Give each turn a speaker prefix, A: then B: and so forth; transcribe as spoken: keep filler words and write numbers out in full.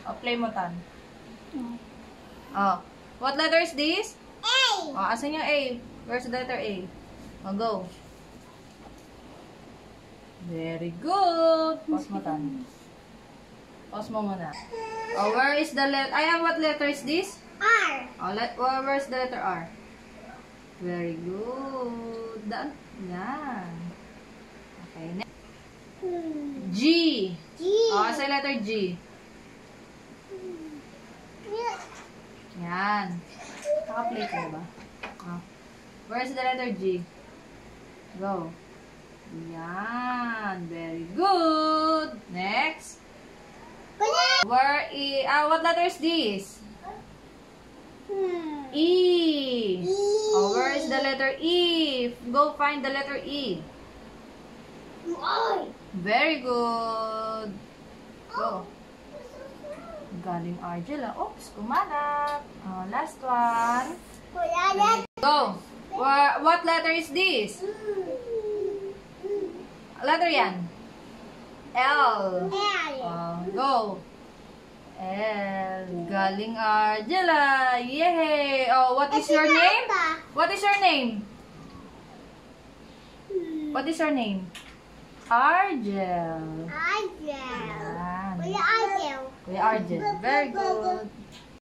A: O, play mo, Tan. Oh. What letter is this?
B: A.
A: Oh, asan yung A? Where's the letter A? Oh, go. Very good. Pause mo, Tan. Pause mo muna. Oh, where is the letter? Ayan, what letter is this?
B: R.
A: Oh, let, well, where's the letter R? Very good. Daan. Yan. Okay, next. G.
B: G.
A: Oh, sa letter G. Yan. Naka-play ka ba? Oh. Where's the letter G? Go. Yan. Very good. Next. Where is... Ah, what letter is this?
B: Hmm.
A: E.
B: E.
A: Oh, where is the letter E? Go find the letter E.
B: I.
A: Very good. Go. Galing Argela. Oops, kumalat. Oh, last one. Go. Wha- What letter is this? Letter yan. L. Oh, go. L. Galing Argela. Yay! Oh, what is your name? What is your name? What is your name? Argel.
B: Argel.
A: Yan.
B: Kuya Argel.
A: Kuya Argel. Very good.